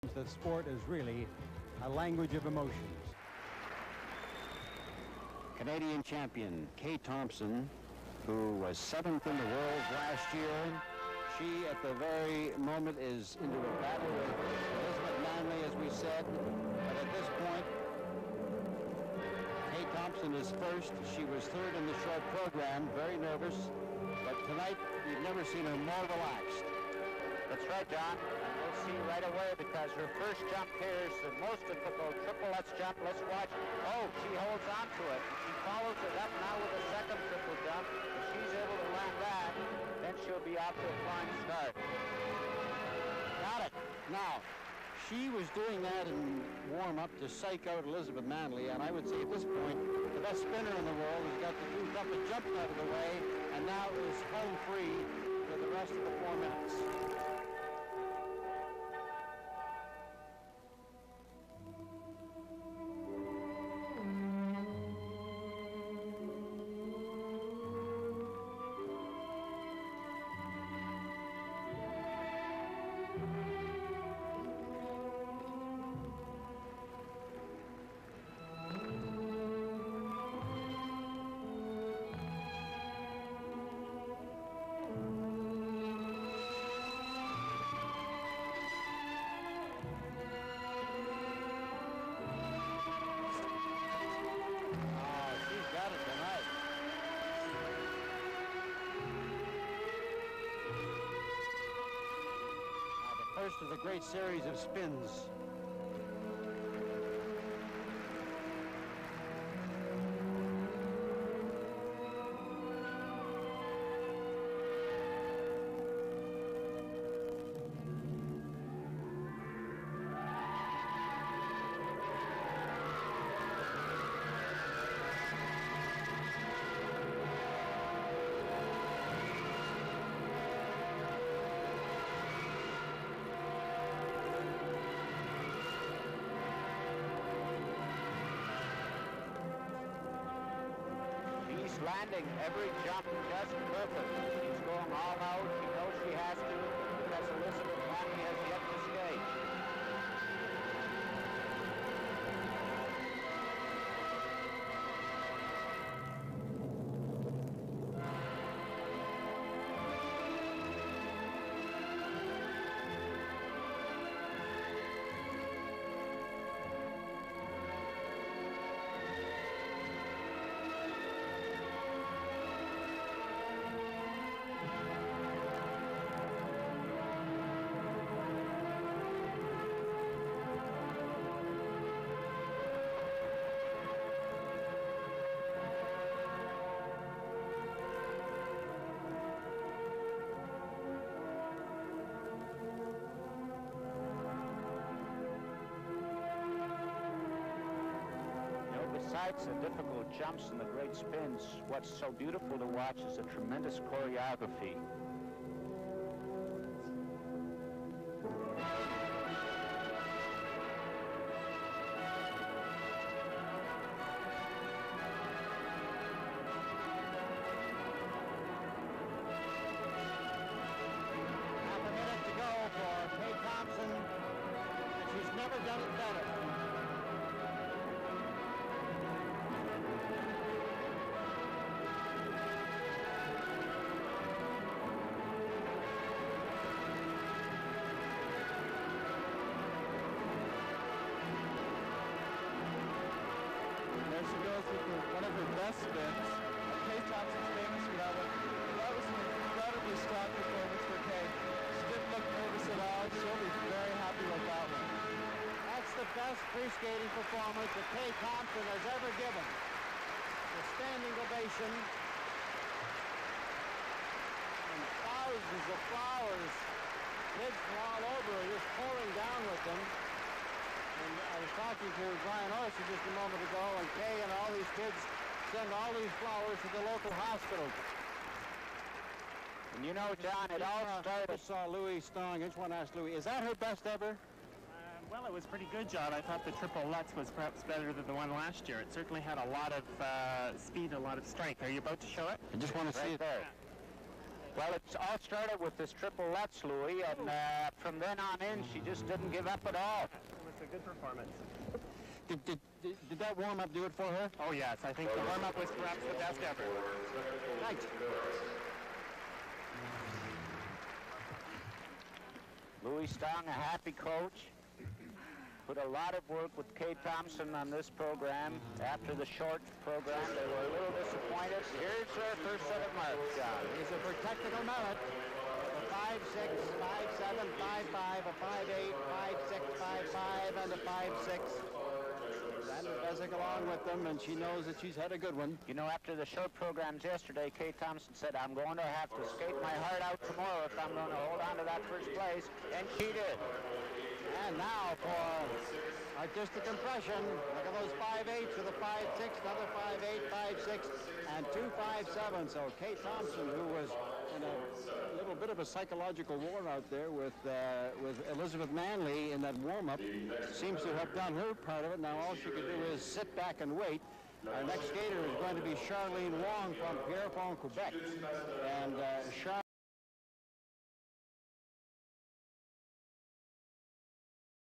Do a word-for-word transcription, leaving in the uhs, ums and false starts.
that sport is really a language of emotions. Canadian champion Kay Thomson, who was seventh in the world last year. She, at the very moment, is into a battle with Elizabeth Manley, as we said. But at this point, Kay Thomson is first. She was third in the short program, very nervous. But tonight, we've never seen her more relaxed. That's right, John. And we'll see right away because her first jump here is the most difficult triple. Let's jump. Let's watch. Oh, she holds on to it. She follows it up now with a second triple jump. If she's able to land that, then she'll be off to a flying start. Got it. Now, she was doing that in warm-up to psych out Elizabeth Manley, and I would say at this point, the best spinner in the world has got the two got the jump out of the way, and now is home free for the rest of the four minutes. First of the great series of spins. Landing every jump just perfect. She's going all out. She knows she has to because Elizabeth Manley has yet to skate. Besides the difficult jumps and the great spins, what's so beautiful to watch is the tremendous choreography. Half a minute to go for Kay Thomson, and she's never done it better. One of her best spins. Kay Thomson's famous for that one. That was an incredibly strong performance for Kay. She didn't look nervous at all. She'll be very happy with that one. That's the best free-skating performance that Kay Thomson has ever given. A standing ovation. And thousands of flowers, kids from all over, are just pouring down with them. And I was talking to Brian Orson just a moment ago, and Kay and all these kids send all these flowers to the local hospital. And you know, John, it all started... I saw Louis Stong. I just want to ask Louis, is that her best ever? Uh, well, it was pretty good, John. I thought the triple Lutz was perhaps better than the one last year. It certainly had a lot of uh, speed, a lot of strength. Are you about to show it? I just want to see it there. Well, it's all started with this triple Lutz, Louis, and uh, from then on in, she just didn't give up at all. It was a good performance. Did, did, did, did that warm-up do it for her? Oh, yes. I think the warm-up was perhaps the best ever. Right. Louis Stong, a happy coach. Put a lot of work with Kay Thomson on this program. After the short program, they were a little disappointed. Here's their first set of marks, John. He's a protectical mallet. A five six, five seven, five five, a five eight, five six, five five, and a five six. And doesn't go along with them, and she knows that she's had a good one. You know, after the short programs yesterday, Kay Thomson said, I'm going to have to skate my heart out tomorrow if I'm going to hold on to that first place, and she did. And now for artistic impression. Look at those five eights with a five six, another five eight, five six, and two five seven. So Kay Thomson, who was in a little bit of a psychological war out there with uh, with Elizabeth Manley in that warm-up, seems to have done her part of it. Now all she could do is sit back and wait. Our next skater is going to be Charlene Wong from Pierrefonds, Quebec. And uh, Char